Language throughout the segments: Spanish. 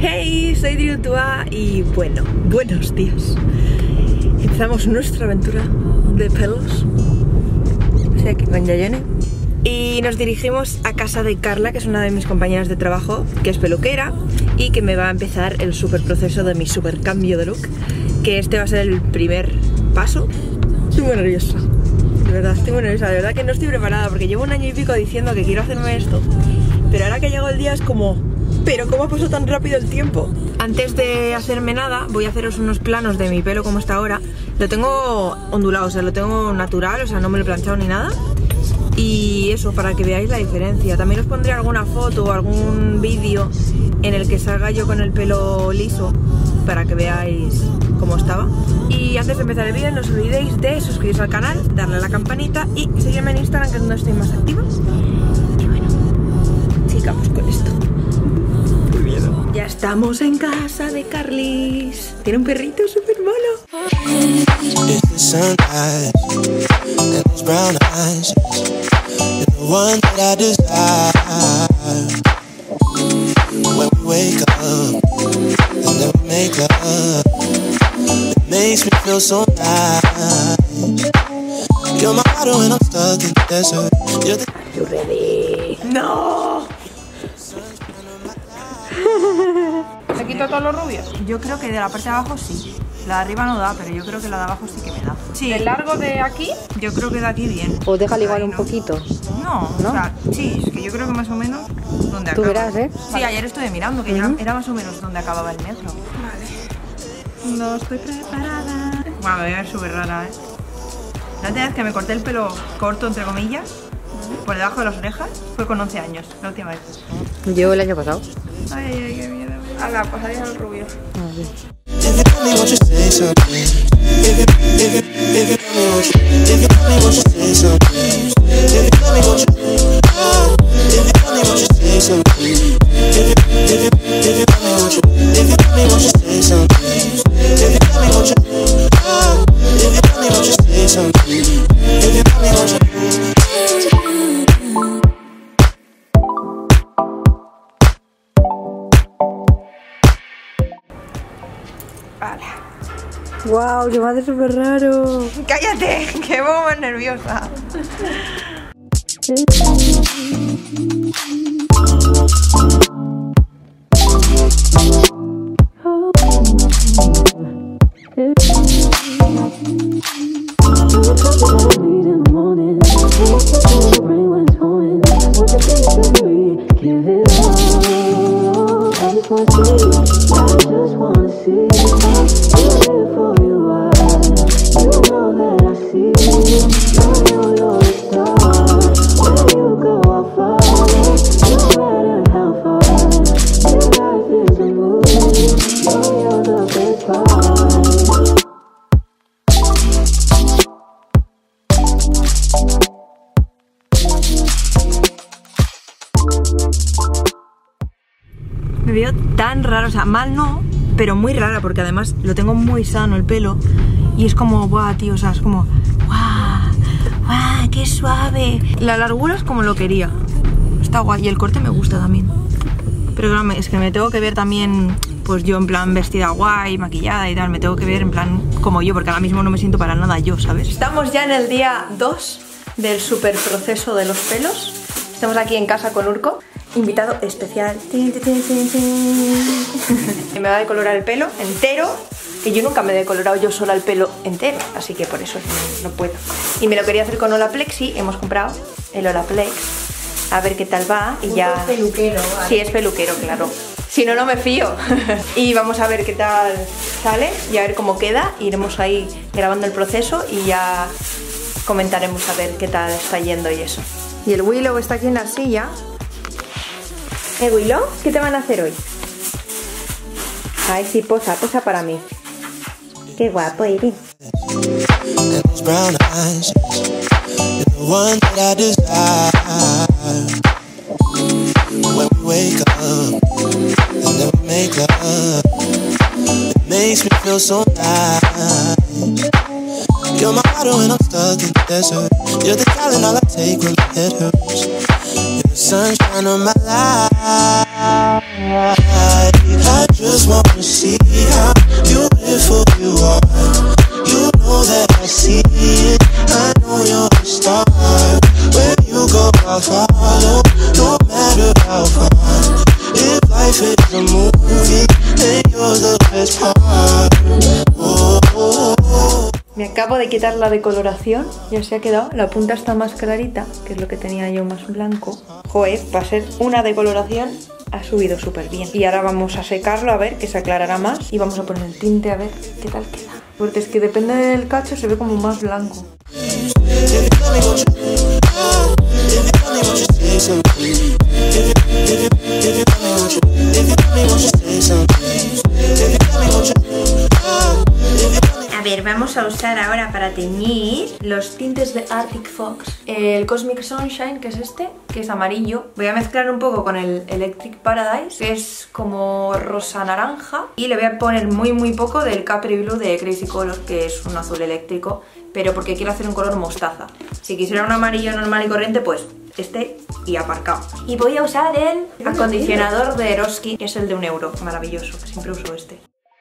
Hey, soy Driutua y bueno, buenos días. Empezamos nuestra aventura de pelos. Estoy aquí con Yayone y nos dirigimos a casa de Carla, que es una de mis compañeras de trabajo, que es peluquera y que me va a empezar el super proceso de mi super cambio de look, que este va a ser el primer paso. Estoy muy nerviosa, de verdad, estoy muy nerviosa, de verdad que no estoy preparada porque llevo un año y pico diciendo que quiero hacerme esto, pero ahora que llegó el día es como... ¿Pero cómo ha pasado tan rápido el tiempo? Antes de hacerme nada, voy a haceros unos planos de mi pelo como está ahora. Lo tengo ondulado, o sea, lo tengo natural, o sea, no me lo he planchado ni nada. Y eso, para que veáis la diferencia. También os pondré alguna foto o algún vídeo en el que salga yo con el pelo liso, para que veáis cómo estaba. Y antes de empezar el vídeo, no os olvidéis de suscribiros al canal, darle a la campanita y seguirme en Instagram, que es donde estoy más activa. Y bueno, sigamos con esto. Ya estamos en casa de Carlis. Tiene un perrito súper mono. You ready? No. ¿Se quitó todos los rubios? Yo creo que de la parte de abajo sí. La de arriba no da, pero yo creo que la de abajo sí que me da. Sí. ¿El largo de aquí? Yo creo que de aquí bien. O déjale igual un no. poquito. No, ¿No? o sea, sí, es que yo creo que más o menos donde Tú acaba. verás, ¿eh? Sí, ayer estuve mirando que era más o menos donde acababa el metro. Vale. No estoy preparada. Bueno, me voy a ver súper rara, ¿eh? La última vez que me corté el pelo corto, entre comillas, por debajo de las orejas, fue con 11 años, la última vez. Yo el año pasado. Ay, ay, qué miedo. A la pasadilla al rubio. Vale. Wow, se me hace súper raro. ¡Cállate! ¡Que me pongo más nerviosa! Me veo tan rara, o sea, mal no, pero muy rara, porque además lo tengo muy sano el pelo y es como, guau, tío, o sea, es como, guau, guau, qué suave. La largura es como lo quería, está guay, y el corte me gusta también. Pero claro, es que me tengo que ver también, pues yo en plan vestida guay, maquillada y tal, me tengo que ver en plan como yo, porque ahora mismo no me siento para nada yo, ¿sabes? Estamos ya en el día 2 del super proceso de los pelos. Estamos aquí en casa con Urko. Invitado especial. Me va a decolorar el pelo entero, que yo nunca me he decolorado yo sola el pelo entero, así que por eso no puedo. Y me lo quería hacer con Olaplex y hemos comprado el Olaplex. A ver qué tal va y ya... Es peluquero, ¿vale? Sí, es peluquero, claro. Si no, no me fío. Y vamos a ver qué tal sale y a ver cómo queda. Iremos ahí grabando el proceso y ya comentaremos a ver qué tal está yendo y eso. Y el Willow está aquí en la silla. Willow, ¿qué te van a hacer hoy? Ay, sí, posa para mí. Qué guapo eres. You're my water when I'm stuck in the desert. You're the talent all I take when my head hurts. You're the sunshine of my life. I just wanna see how beautiful you are. You know that I see it. I know you're a star. Where you go, I'll follow. No matter how far. If life is a movie, then you're the best part. Oh, oh, oh. Me acabo de quitar la decoloración y así ha quedado. La punta está más clarita, que es lo que tenía yo más blanco. Joder, para ser una decoloración ha subido súper bien. Y ahora vamos a secarlo a ver que se aclarará más. Y vamos a poner el tinte a ver qué tal queda. Porque es que depende del cacho, se ve como más blanco. A ver, vamos a usar ahora para teñir los tintes de Arctic Fox. El Cosmic Sunshine, que es este, que es amarillo. Voy a mezclar un poco con el Electric Paradise, que es como rosa naranja. Y le voy a poner muy poco del Capri Blue de Crazy Colors, que es un azul eléctrico, pero porque quiero hacer un color mostaza. Si quisiera un amarillo normal y corriente, pues este y aparcado. Y voy a usar el acondicionador de Eroski, que es el de €1. Maravilloso, siempre uso este.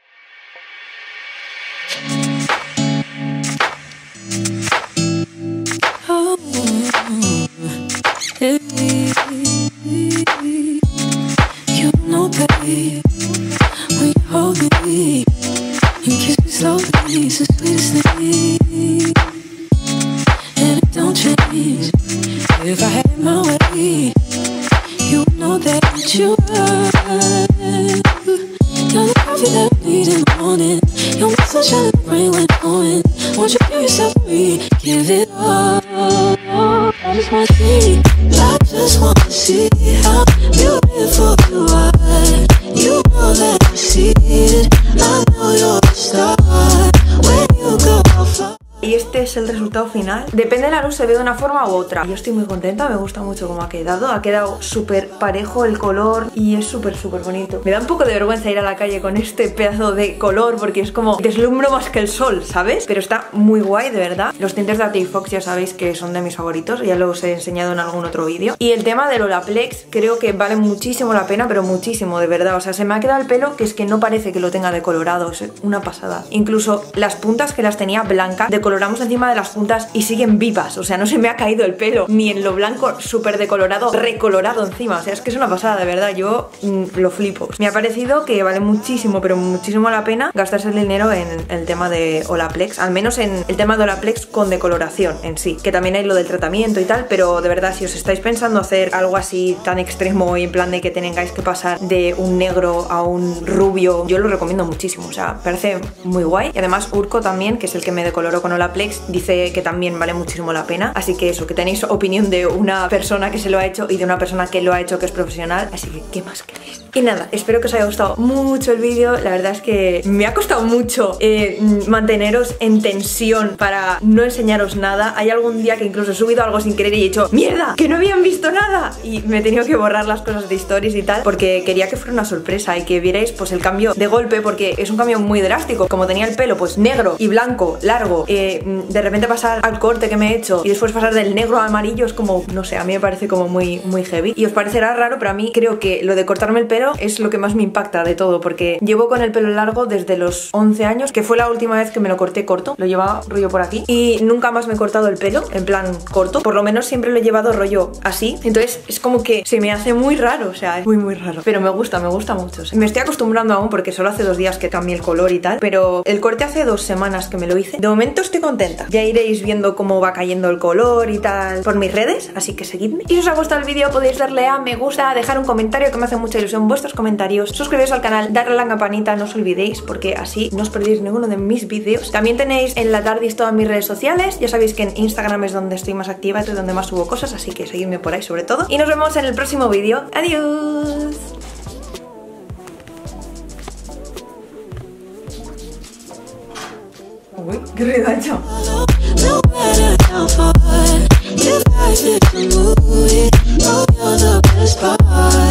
You know, baby, when you hold me and kiss me slowly, it's the sweetest thing, and it don't change. If I had it my way, you know that you are. You're the coffee that I need in the morning. You're my sunshine in the rain when it's pouring. Won't you give yourself a me? Give it all. I just wanna see. I just wanna see how beautiful you are. You know that I see it. I know you're a star. When you go, I'll fly. Y este es el resultado final. Depende de la luz, se ve de una forma u otra. Yo estoy muy contenta, me gusta mucho cómo ha quedado. Ha quedado súper parejo el color y es súper bonito. Me da un poco de vergüenza ir a la calle con este pedazo de color porque es como deslumbro más que el sol, ¿sabes? Pero está muy guay, de verdad. Los tintes de Arctic Fox ya sabéis que son de mis favoritos, ya los he enseñado en algún otro vídeo. Y el tema del Olaplex creo que vale muchísimo la pena, pero muchísimo, de verdad. O sea, se me ha quedado el pelo que es que no parece que lo tenga decolorado, es una pasada. Incluso las puntas que las tenía blancas, decoloramos encima de las puntas y siguen vivas. O sea, no se me ha caído el pelo, ni en lo blanco súper decolorado, recolorado encima. O sea, es que es una pasada, de verdad, yo lo flipo. Me ha parecido que vale muchísimo, pero muchísimo la pena gastarse el dinero en el tema de Olaplex, al menos en el tema de Olaplex con decoloración en sí, que también hay lo del tratamiento y tal, pero de verdad, si os estáis pensando hacer algo así tan extremo y en plan de que tengáis que pasar de un negro a un rubio, yo lo recomiendo muchísimo. O sea, parece muy guay. Y además Urko también, que es el que me decoloró con Olaplex, dice que también vale muchísimo la pena. Así que eso, que tenéis opinión de una persona que se lo ha hecho y de una persona que lo ha hecho que es profesional, así que ¿qué más queréis? Y nada, espero que os haya gustado mucho el vídeo. La verdad es que me ha costado mucho manteneros en tensión para no enseñaros nada. Hay algún día que incluso he subido algo sin querer y he dicho ¡mierda! ¡Que no habían visto nada! Y me he tenido que borrar las cosas de stories y tal, porque quería que fuera una sorpresa y que vierais pues el cambio de golpe, porque es un cambio muy drástico. Como tenía el pelo pues negro y blanco, largo, de repente pasar al corte que me he hecho y después pasar del negro al amarillo es como, no sé, a mí me parece como muy heavy. Y os parecerá raro, pero a mí creo que lo de cortarme el pelo es lo que más me impacta de todo, porque llevo con el pelo largo desde los 11 años, que fue la última vez que me lo corté corto. Lo llevaba rollo por aquí y nunca más me he cortado el pelo en plan corto, por lo menos siempre lo he llevado rollo así. Entonces es como que se me hace muy raro, o sea, es muy raro, pero me gusta mucho. Me estoy acostumbrando aún porque solo hace 2 días que cambié el color y tal, pero el corte hace 2 semanas que me lo hice. De momento estoy contenta, ya iréis viendo cómo va cayendo el color y tal por mis redes, así que seguidme. Y si os ha gustado el vídeo podéis darle a me gusta, dejar un comentario, que me hace mucha ilusión vuestros comentarios, suscribiros al canal, darle a la campanita, no os olvidéis, porque así no os perdéis ninguno de mis vídeos. También tenéis en la Tardis todas mis redes sociales, ya sabéis que en Instagram es donde estoy más activa y donde más subo cosas, así que seguidme por ahí sobre todo. Y nos vemos en el próximo vídeo. ¡Adiós! Uy, qué ruido ha hecho. No matter how far, if life is a movie, oh, you're the best part.